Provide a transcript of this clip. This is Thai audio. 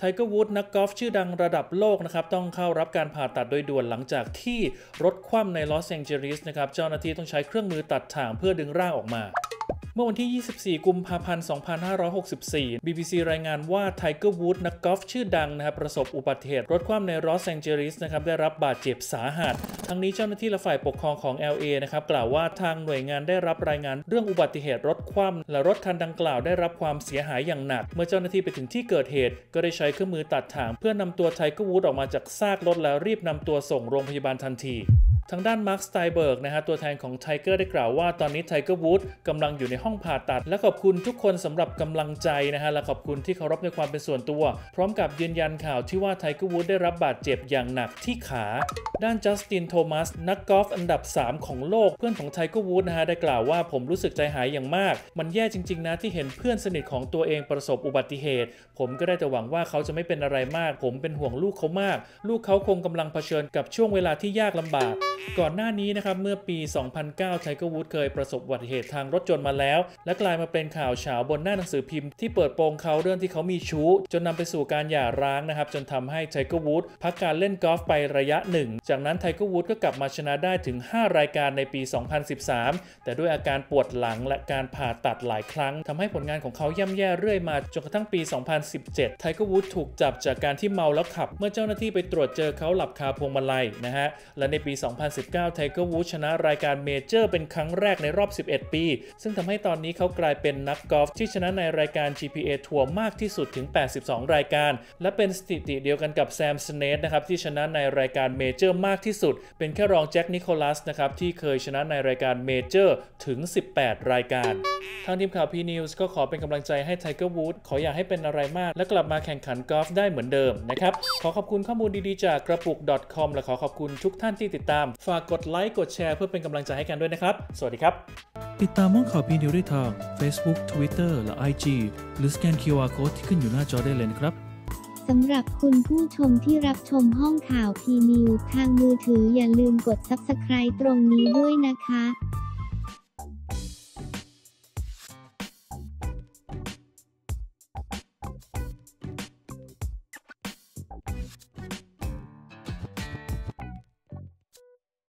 เกอร์วูดนักกอล์ฟชื่อดังระดับโลกนะครับต้องเข้ารับการผ่าตัดโดยด่วนหลังจากที่รถคว่ำในลอสแองเจลิสนะครับเจ้าหน้าที่ต้องใช้เครื่องมือตัดถ่างเพื่อดึงร่างออกมาเมื่อวันที่ 24 กุมภาพันธ์ 2564 BBC รายงานว่าไทเกอร์วูดนักกอล์ฟชื่อดังนะครับประสบอุบัติเหตุรถคว่ำในลอสแองเจลิสนะครับได้รับบาดเจ็บสาหัสทั้งนี้เจ้าหน้าที่และฝ่ายปกครองของ LA นะครับกล่าวว่าทางหน่วยงานได้รับรายงานเรื่องอุบัติเหตุรถคว่ำและรถคันดังกล่าวได้รับความเสียหายอย่างหนักเมื่อเจ้าหน้าที่ไปถึงที่เกิดเหตุก็ได้ใช้เครื่องมือตัดถ่างเพื่อนำตัวไทเกอร์วูดออกมาจากซากรถแล้วรีบนำตัวส่งโรงพยาบาลทันทีทางด้านมาร์ค สไตเบิร์กนะฮะตัวแทนของไทเกอร์ได้กล่าวว่าตอนนี้ไทเกอร์วูดกำลังอยู่ในห้องผ่าตัดและขอบคุณทุกคนสำหรับกำลังใจนะฮะและขอบคุณที่เคารพในความเป็นส่วนตัวพร้อมกับยืนยันข่าวที่ว่าไทเกอร์วูดได้รับบาดเจ็บอย่างหนักที่ขาด้านจัสตินโทมัสนักกอล์ฟอันดับ3ของโลกเพื่อนของไทเกอร์วูดนะฮะได้กล่าวว่าผมรู้สึกใจหายอย่างมากมันแย่จริงๆนะที่เห็นเพื่อนสนิทของตัวเองประสบอุบัติเหตุผมก็ได้แต่หวังว่าเขาจะไม่เป็นอะไรมากผมเป็นห่วงลูกเขามากลูกเขาคงกำลังเผชิญกับช่วงเวลาที่ยากลำบากก่อนหน้านี้นะครับเมื่อปี 2009 ไทเกอร์วูดเคยประสบอุบัติเหตุทางรถยนต์มาแล้วและกลายมาเป็นข่าวเฉาบนหน้าหนังสือพิมพ์ที่เปิดโปงเขาเรื่องที่เขามีชู้จนนำไปสู่การหย่าร้างนะครับจนทำให้ไทเกอร์วูดพักการเล่นกอล์ฟไประยะหนึ่งจากนั้นไทเกอร์วูดก็กลับมาชนะได้ถึง5รายการในปี 2013 แต่ด้วยอาการปวดหลังและการผ่าตัดหลายครั้งทำให้ผลงานของเขาย่ำแย่เรื่อยมาจนกระทั่งปี 2017 ไทเกอร์วูดถูกจับจากการที่เมาแล้วขับเมื่อเจ้าหน้าที่ไปตรวจเจอเขาหลับคาพวงมาลัยนะฮะและในปี 2019 ไทเกอร์วูดชนะรายการเมเจอร์เป็นครั้งแรกในรอบ 11 ปีซึ่งทำให้ตอนนี้เขากลายเป็นนักกอล์ฟที่ชนะในรายการ GPA ทัวร์มากที่สุดถึง 82 รายการและเป็นสถิติเดียวกันกับแซม สเนธนะครับที่ชนะในรายการเมเจอร์มากที่สุดเป็นแค่รองแจ็ค นิโคลัสนะครับที่เคยชนะในรายการเมเจอร์ถึง 18 รายการทางทีมข่าว P News ก็ขอเป็นกำลังใจให้ไทเกอร์วูดขออย่าให้เป็นอะไรมากและกลับมาแข่งขันกอล์ฟได้เหมือนเดิมนะครับขอขอบคุณข้อมูลดีๆจากกระปุก .com และขอขอบคุณทุกท่านที่ติดตามฝากกดไลค์กดแชร์เพื่อเป็นกำลังใจให้กันด้วยนะครับสวัสดีครับติดตามห้องข่าว P News ได้ทาง Facebook Twitter และ IG หรือสแกน QR Code ที่ขึ้นอยู่หน้าจอได้เลยนะครับสำหรับคุณผู้ชมที่รับชมห้องข่าว P News ทางมือถืออย่าลืมกด Subscribe ตรงนี้ด้วยนะคะ